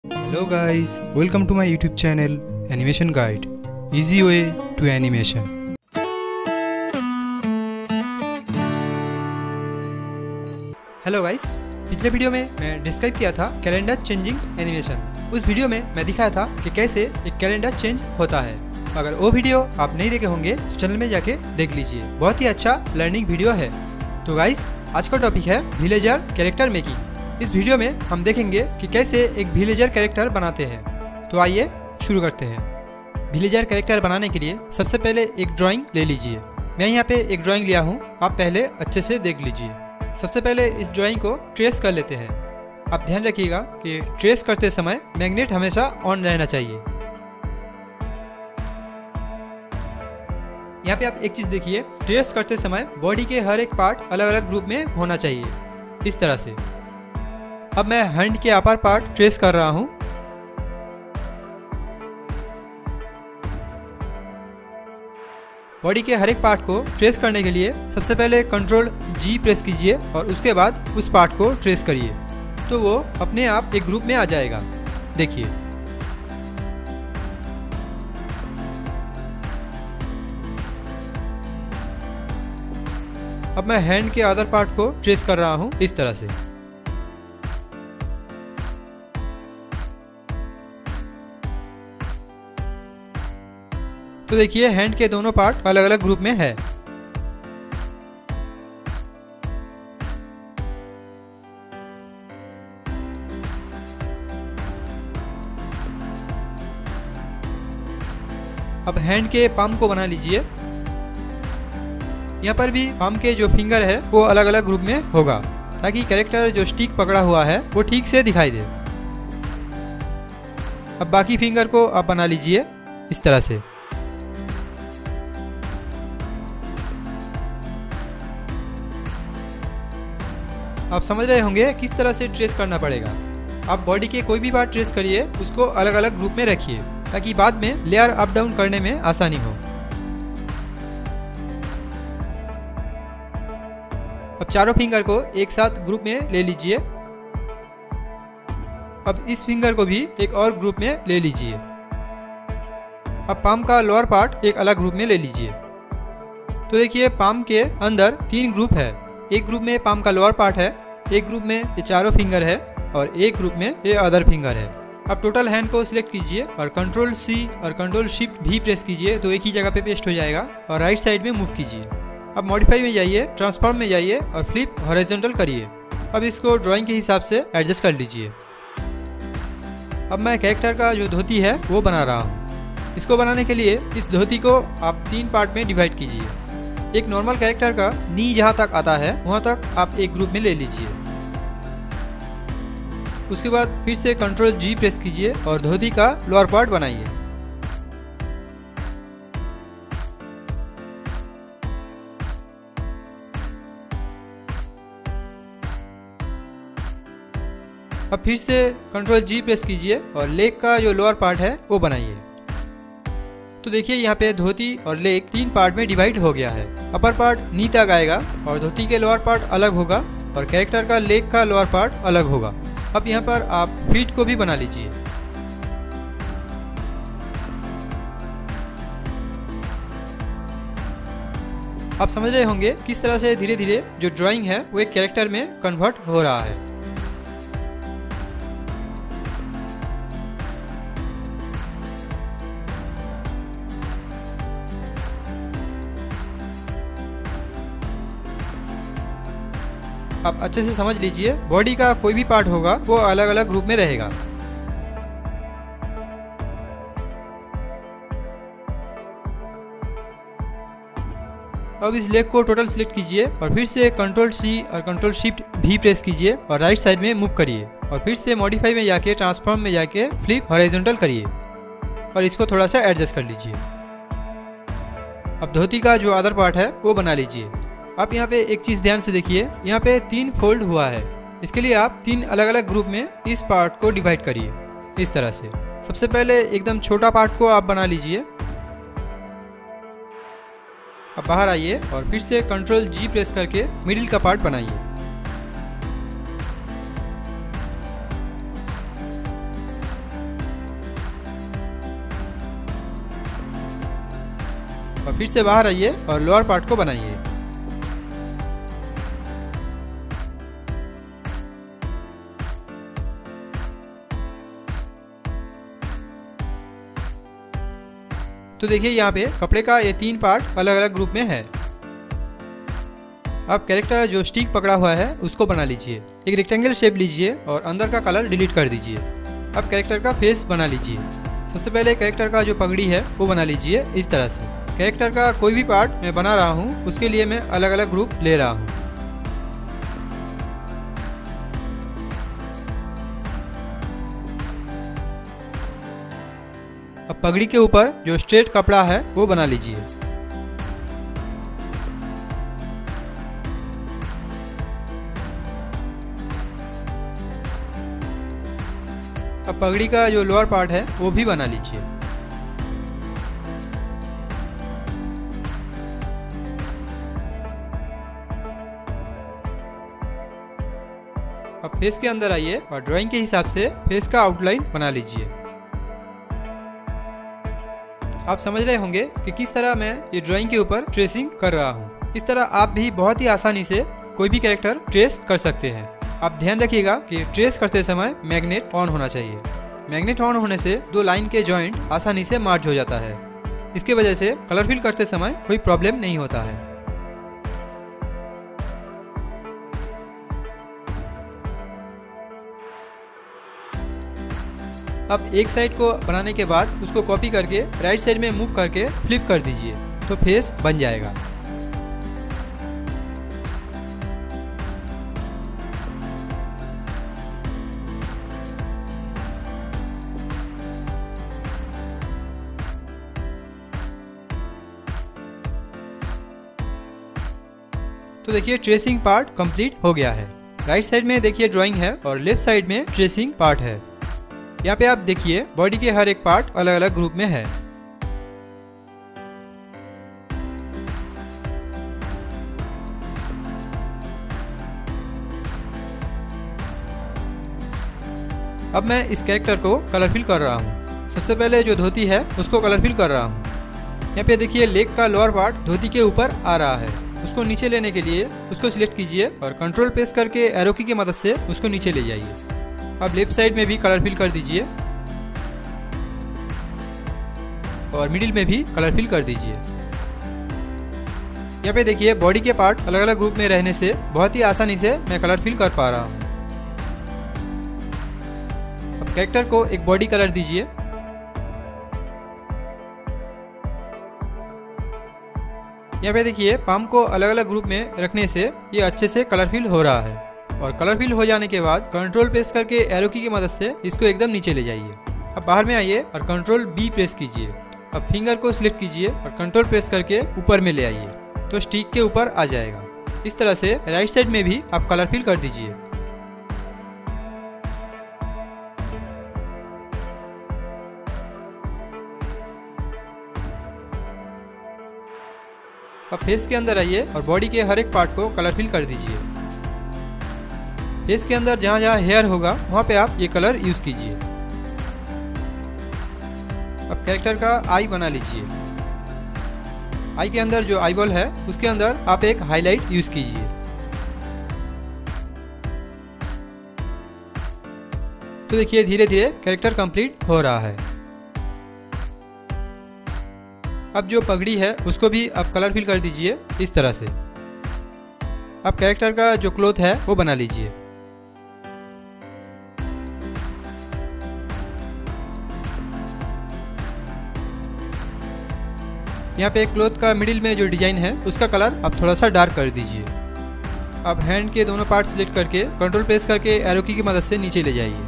Hello guys, welcome to my YouTube channel Animation Guide, Easy Way to Animation। Hello guys, पिछले video में मैं describe किया था calendar changing animation. उस video में मैं दिखाया था कि कैसे एक कैलेंडर चेंज होता है। अगर वो वीडियो आप नहीं देखे होंगे तो चैनल में जाके देख लीजिए, बहुत ही अच्छा लर्निंग वीडियो है। तो गाइस, आज का टॉपिक है विलेजर कैरेक्टर मेकिंग। इस वीडियो में हम देखेंगे कि कैसे एक विलेजर कैरेक्टर बनाते हैं। तो आइए शुरू करते हैं। विलेजर कैरेक्टर बनाने के लिए सबसे पहले एक ड्राइंग ले लीजिए। मैं यहाँ पे एक ड्राइंग लिया हूँ, आप पहले अच्छे से देख लीजिए। सबसे पहले इस ड्राइंग को ट्रेस कर लेते हैं। आप ध्यान रखिएगा कि ट्रेस करते समय मैग्नेट हमेशा ऑन रहना चाहिए। यहाँ पे आप एक चीज़ देखिए, ट्रेस करते समय बॉडी के हर एक पार्ट अलग अलग ग्रुप में होना चाहिए, इस तरह से। अब मैं हैंड के अपर पार्ट ट्रेस कर रहा हूं। बॉडी के हर एक पार्ट को ट्रेस करने के लिए सबसे पहले कंट्रोल जी प्रेस कीजिए और उसके बाद उस पार्ट को ट्रेस करिए, तो वो अपने आप एक ग्रुप में आ जाएगा। देखिए, अब मैं हैंड के अदर पार्ट को ट्रेस कर रहा हूं, इस तरह से। तो देखिए, हैंड के दोनों पार्ट अलग अलग ग्रुप में है। अब हैंड के पाम को बना लीजिए। यहाँ पर भी पाम के जो फिंगर है वो अलग अलग ग्रुप में होगा, ताकि कैरेक्टर जो स्टिक पकड़ा हुआ है वो ठीक से दिखाई दे। अब बाकी फिंगर को आप बना लीजिए इस तरह से। आप समझ रहे होंगे किस तरह से ट्रेस करना पड़ेगा। आप बॉडी के कोई भी पार्ट ट्रेस करिए, उसको अलग अलग ग्रुप में रखिए, ताकि बाद में लेयर अप डाउन करने में आसानी हो। अब चारों फिंगर को एक साथ ग्रुप में ले लीजिए। अब इस फिंगर को भी एक और ग्रुप में ले लीजिए। अब पाम का लोअर पार्ट एक अलग ग्रुप में ले लीजिए। तो देखिए, पाम के अंदर 3 ग्रुप है। एक ग्रुप में पाम का लोअर पार्ट है, एक ग्रुप में ये चारों फिंगर है और एक ग्रुप में ये अदर फिंगर है। अब टोटल हैंड को सिलेक्ट कीजिए और कंट्रोल सी और कंट्रोल शिफ्ट भी प्रेस कीजिए, तो एक ही जगह पे पेस्ट हो जाएगा। और राइट साइड में मूव कीजिए। अब मॉडिफाई में जाइए, ट्रांसफॉर्म में जाइए और फ्लिप हॉरिजॉन्टल करिए। अब इसको ड्राइंग के हिसाब से एडजस्ट कर लीजिए। अब मैं कैरेक्टर का जो धोती है वो बना रहा हूँ। इसको बनाने के लिए इस धोती को आप 3 पार्ट में डिवाइड कीजिए। एक नॉर्मल कैरेक्टर का नी जहाँ तक आता है वहाँ तक आप एक ग्रुप में ले लीजिए। उसके बाद फिर से कंट्रोल जी प्रेस कीजिए और धोती का लोअर पार्ट बनाइए। अब फिर से कंट्रोल जी प्रेस कीजिए और लेग का जो लोअर पार्ट है वो बनाइए। तो देखिए, यहाँ पे धोती और लेग 3 पार्ट में डिवाइड हो गया है। अपर पार्ट नी तक आएगा और धोती के लोअर पार्ट अलग होगा और कैरेक्टर का लेग का लोअर पार्ट अलग होगा। अब यहाँ पर आप फीट को भी बना लीजिए। आप समझ रहे होंगे किस तरह से धीरे धीरे जो ड्राइंग है वो एक कैरेक्टर में कन्वर्ट हो रहा है। आप अच्छे से समझ लीजिए, बॉडी का कोई भी पार्ट होगा वो अलग अलग ग्रुप में रहेगा। अब इस लेग को टोटल सिलेक्ट कीजिए और फिर से कंट्रोल सी और कंट्रोल शिफ्ट भी प्रेस कीजिए और राइट साइड में मूव करिए और फिर से मॉडिफाई में जाके ट्रांसफॉर्म में जाके फ्लिप हॉरिजॉन्टल करिए और इसको थोड़ा सा एडजस्ट कर लीजिए। अब धोती का जो अदर पार्ट है वो बना लीजिए। आप यहाँ पे एक चीज़ ध्यान से देखिए, यहाँ पे 3 फोल्ड हुआ है। इसके लिए आप 3 अलग अलग ग्रुप में इस पार्ट को डिवाइड करिए इस तरह से। सबसे पहले एकदम छोटा पार्ट को आप बना लीजिए। अब बाहर आइए और फिर से कंट्रोल जी प्रेस करके मिडिल का पार्ट बनाइए। और फिर से बाहर आइए और लोअर पार्ट को बनाइए। तो देखिए यहाँ पे कपड़े का ये 3 पार्ट अलग अलग ग्रुप में है। अब कैरेक्टर जो स्टिक पकड़ा हुआ है उसको बना लीजिए। एक रेक्टेंगल शेप लीजिए और अंदर का कलर डिलीट कर दीजिए। अब कैरेक्टर का फेस बना लीजिए। सबसे पहले कैरेक्टर का जो पगड़ी है वो बना लीजिए इस तरह से। कैरेक्टर का कोई भी पार्ट मैं बना रहा हूँ उसके लिए मैं अलग अलग ग्रुप ले रहा हूँ। अब पगड़ी के ऊपर जो स्ट्रेट कपड़ा है वो बना लीजिए। अब पगड़ी का जो लोअर पार्ट है वो भी बना लीजिए। अब फेस के अंदर आइए और ड्राइंग के हिसाब से फेस का आउटलाइन बना लीजिए। आप समझ रहे होंगे कि किस तरह मैं ये ड्राइंग के ऊपर ट्रेसिंग कर रहा हूँ। इस तरह आप भी बहुत ही आसानी से कोई भी कैरेक्टर ट्रेस कर सकते हैं। आप ध्यान रखिएगा कि ट्रेस करते समय मैग्नेट ऑन होना चाहिए। मैग्नेट ऑन होने से 2 लाइन के जॉइंट आसानी से मर्ज हो जाता है। इसके वजह से कलर फिल करते समय कोई प्रॉब्लम नहीं होता है। अब एक साइड को बनाने के बाद उसको कॉपी करके राइट साइड में मूव करके फ्लिप कर दीजिए तो फेस बन जाएगा। तो देखिए ट्रेसिंग पार्ट कंप्लीट हो गया है। राइट साइड में देखिए ड्राइंग है और लेफ्ट साइड में ट्रेसिंग पार्ट है। यहाँ पे आप देखिए बॉडी के हर एक पार्ट अलग अलग ग्रुप में है। अब मैं इस कैरेक्टर को कलर फिल कर रहा हूँ। सबसे पहले जो धोती है उसको कलर फिल कर रहा हूँ। यहाँ पे देखिए लेग का लोअर पार्ट धोती के ऊपर आ रहा है। उसको नीचे लेने के लिए उसको सिलेक्ट कीजिए और कंट्रोल प्रेस करके एरो की मदद से उसको नीचे ले जाइए। अब लेफ्ट साइड में भी कलर फिल कर दीजिए और मिडिल में भी कलर फिल कर दीजिए। यहाँ पे देखिए बॉडी के पार्ट अलग अलग ग्रुप में रहने से बहुत ही आसानी से मैं कलर फिल कर पा रहा हूँ। अब कैरेक्टर को एक बॉडी कलर दीजिए। यहाँ पे देखिए पाम को अलग अलग ग्रुप में रखने से ये अच्छे से कलर फिल हो रहा है। और कलर फिल हो जाने के बाद कंट्रोल प्रेस करके एरो की मदद से इसको एकदम नीचे ले जाइए। अब बाहर में आइए और कंट्रोल बी प्रेस कीजिए। अब फिंगर को सिलेक्ट कीजिए और कंट्रोल प्रेस करके ऊपर में ले आइए तो स्टिक के ऊपर आ जाएगा। इस तरह से राइट साइड में भी आप कलर फिल कर दीजिए। अब फेस के अंदर आइए और बॉडी के हर एक पार्ट को कलर फिल कर दीजिए। फेस के अंदर जहाँ जहाँ हेयर होगा वहाँ पे आप ये कलर यूज कीजिए। अब कैरेक्टर का आई बना लीजिए। आई के अंदर जो आई बॉल है उसके अंदर आप एक हाईलाइट यूज कीजिए। तो देखिए धीरे धीरे कैरेक्टर कंप्लीट हो रहा है। अब जो पगड़ी है उसको भी आप कलर फिल कर दीजिए इस तरह से। अब कैरेक्टर का जो क्लोथ है वो बना लीजिए। यहाँ पे क्लोथ का मिडिल में जो डिजाइन है उसका कलर आप थोड़ा सा डार्क कर दीजिए। अब हैंड के दोनों पार्ट सिलेक्ट करके कंट्रोल प्रेस करके एरो की मदद से नीचे ले जाइए।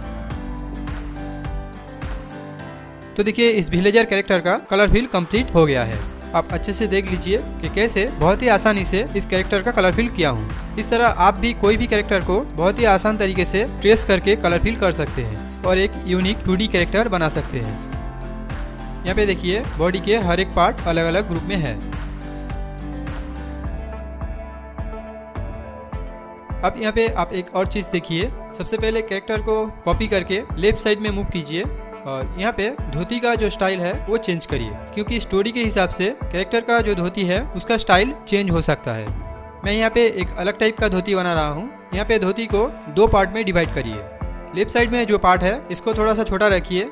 तो देखिए इस विलेजर कैरेक्टर का कलर फिल कंप्लीट हो गया है। आप अच्छे से देख लीजिए कि कैसे बहुत ही आसानी से इस कैरेक्टर का कलर फिल किया हूँ। इस तरह आप भी कोई भी कैरेक्टर को बहुत ही आसान तरीके से ट्रेस करके कलर फिल कर सकते हैं और एक यूनिक 2D कैरेक्टर बना सकते हैं। यहाँ पे देखिए बॉडी के हर एक पार्ट अलग अलग ग्रुप में है। अब यहाँ पे आप एक और चीज देखिए। सबसे पहले कैरेक्टर को कॉपी करके लेफ्ट साइड में मूव कीजिए और यहाँ पे धोती का जो स्टाइल है वो चेंज करिए, क्योंकि स्टोरी के हिसाब से कैरेक्टर का जो धोती है उसका स्टाइल चेंज हो सकता है। मैं यहाँ पे एक अलग टाइप का धोती बना रहा हूँ। यहाँ पे धोती को 2 पार्ट में डिवाइड करिए। लेफ्ट साइड में जो पार्ट है इसको थोड़ा सा छोटा रखिए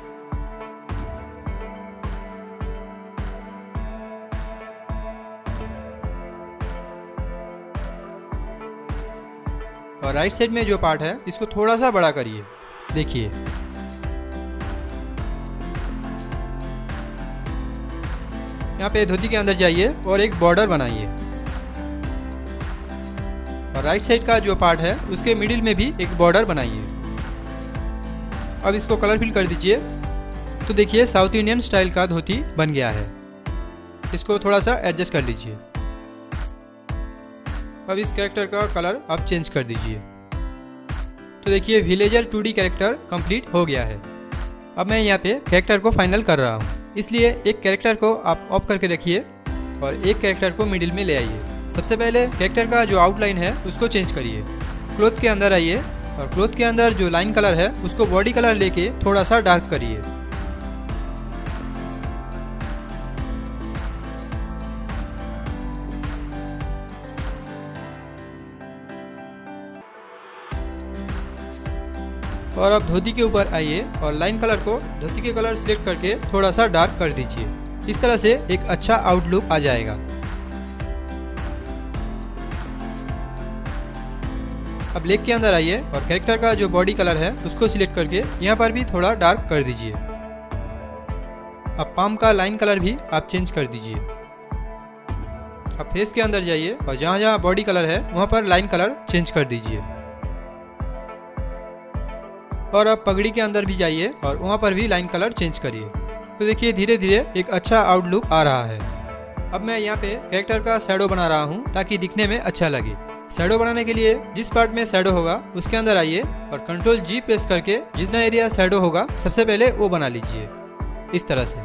और राइट साइड में जो पार्ट है इसको थोड़ा सा बड़ा करिए। देखिए यहाँ पे धोती के अंदर जाइए और एक बॉर्डर बनाइए और राइट साइड का जो पार्ट है उसके मिडिल में भी एक बॉर्डर बनाइए। अब इसको कलर फिल कर दीजिए। तो देखिए साउथ इंडियन स्टाइल का धोती बन गया है। इसको थोड़ा सा एडजस्ट कर लीजिए। अब इस कैरेक्टर का कलर आप चेंज कर दीजिए। तो देखिए विलेजर 2D कैरेक्टर कंप्लीट हो गया है। अब मैं यहाँ पे कैरेक्टर को फाइनल कर रहा हूँ, इसलिए एक कैरेक्टर को आप ऑफ करके रखिए और एक कैरेक्टर को मिडिल में ले आइए। सबसे पहले कैरेक्टर का जो आउटलाइन है उसको चेंज करिए। क्लोथ के अंदर आइए और क्लोथ के अंदर जो लाइन कलर है उसको बॉडी कलर लेके थोड़ा सा डार्क करिए। और अब धोती के ऊपर आइए और लाइन कलर को धोती के कलर सिलेक्ट करके थोड़ा सा डार्क कर दीजिए। इस तरह से एक अच्छा आउटलुक आ जाएगा। अब लेग के अंदर आइए और कैरेक्टर का जो बॉडी कलर है उसको सिलेक्ट करके यहाँ पर भी थोड़ा डार्क कर दीजिए। अब पाम का लाइन कलर भी आप चेंज कर दीजिए। अब फेस के अंदर जाइए और जहाँ जहाँ बॉडी कलर है वहाँ पर लाइन कलर चेंज कर दीजिए। और अब पगड़ी के अंदर भी जाइए और वहाँ पर भी लाइन कलर चेंज करिए। तो देखिए धीरे धीरे एक अच्छा आउटलुक आ रहा है। अब मैं यहाँ पे कैरेक्टर का शैडो बना रहा हूँ ताकि दिखने में अच्छा लगे। शैडो बनाने के लिए जिस पार्ट में शैडो होगा उसके अंदर आइए और Ctrl G प्रेस करके जितना एरिया शैडो होगा सबसे पहले वो बना लीजिए इस तरह से।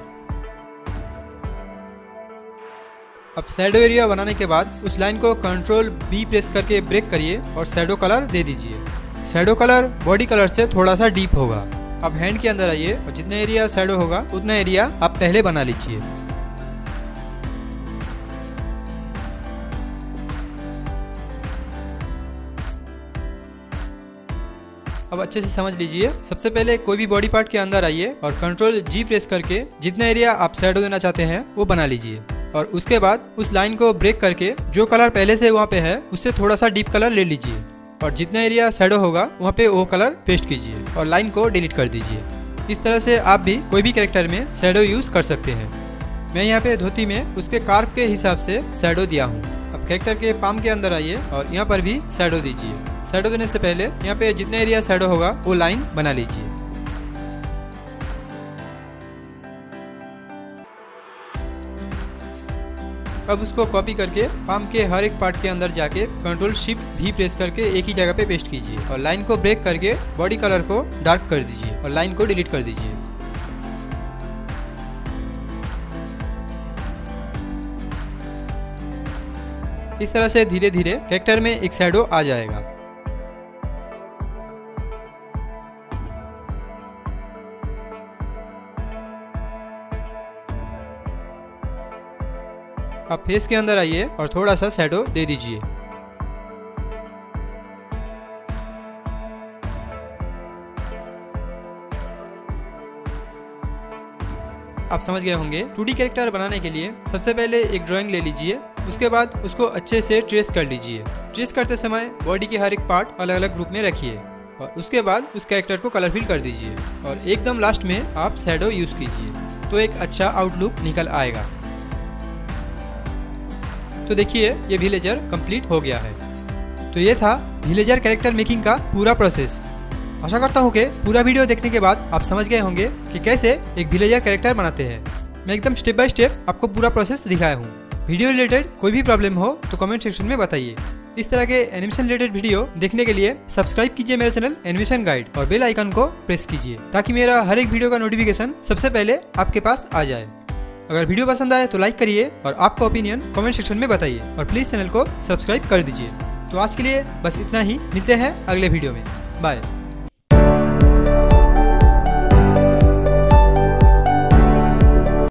अब शैडो एरिया बनाने के बाद उस लाइन को Ctrl B प्रेस करके ब्रेक करिए और शैडो कलर दे दीजिए। शैडो कलर बॉडी कलर से थोड़ा सा डीप होगा। अब हैंड के अंदर आइए और जितना एरिया शैडो होगा उतना एरिया आप पहले बना लीजिए। अब अच्छे से समझ लीजिए। सबसे पहले कोई भी बॉडी पार्ट के अंदर आइए और Ctrl G प्रेस करके जितना एरिया आप शैडो देना चाहते हैं वो बना लीजिए और उसके बाद उस लाइन को ब्रेक करके जो कलर पहले से वहाँ पे है उससे थोड़ा सा डीप कलर ले लीजिए और जितना एरिया शैडो होगा वहाँ पे वो कलर पेस्ट कीजिए और लाइन को डिलीट कर दीजिए। इस तरह से आप भी कोई भी कैरेक्टर में शैडो यूज कर सकते हैं। मैं यहाँ पे धोती में उसके कार्व के हिसाब से शैडो दिया हूँ। अब कैरेक्टर के पाम के अंदर आइए और यहाँ पर भी शैडो दीजिए। शैडो देने से पहले यहाँ पे जितना एरिया शैडो होगा वो लाइन बना लीजिए। अब उसको कॉपी करके पाम के हर एक पार्ट के अंदर जाके Ctrl Shift V प्रेस करके एक ही जगह पे पेस्ट कीजिए और लाइन को ब्रेक करके बॉडी कलर को डार्क कर दीजिए और लाइन को डिलीट कर दीजिए। इस तरह से धीरे धीरे कैरेक्टर में एक शैडो आ जाएगा। आप फेस के अंदर आइए और थोड़ा सा शैडो दे दीजिए। आप समझ गए होंगे। 2D कैरेक्टर बनाने के लिए सबसे पहले एक ड्राइंग ले लीजिए, उसके बाद उसको अच्छे से ट्रेस कर लीजिए। ट्रेस करते समय बॉडी के हर एक पार्ट अलग अलग ग्रुप में रखिए और उसके बाद उस कैरेक्टर को कलर फिल कर दीजिए और एकदम लास्ट में आप शैडो यूज कीजिए तो एक अच्छा आउटलुक निकल आएगा। तो देखिए ये विलेजर कंप्लीट हो गया है। तो ये था विलेजर कैरेक्टर मेकिंग का पूरा प्रोसेस। आशा करता हूँ कि पूरा वीडियो देखने के बाद आप समझ गए होंगे कि कैसे एक विलेजर कैरेक्टर बनाते हैं। मैं एकदम स्टेप बाय स्टेप आपको पूरा प्रोसेस दिखाया हूँ। वीडियो रिलेटेड कोई भी प्रॉब्लम हो तो कमेंट सेक्शन में बताइए। इस तरह के एनिमेशन रिलेटेड वीडियो देखने के लिए सब्सक्राइब कीजिए मेरा चैनल एनिमेशन गाइड और बेल आइकन को प्रेस कीजिए ताकि मेरा हर एक वीडियो का नोटिफिकेशन सबसे पहले आपके पास आ जाए। अगर वीडियो पसंद आए तो लाइक करिए और आपका ओपिनियन कमेंट सेक्शन में बताइए और प्लीज़ चैनल को सब्सक्राइब कर दीजिए। तो आज के लिए बस इतना ही, मिलते हैं अगले वीडियो में। बाय।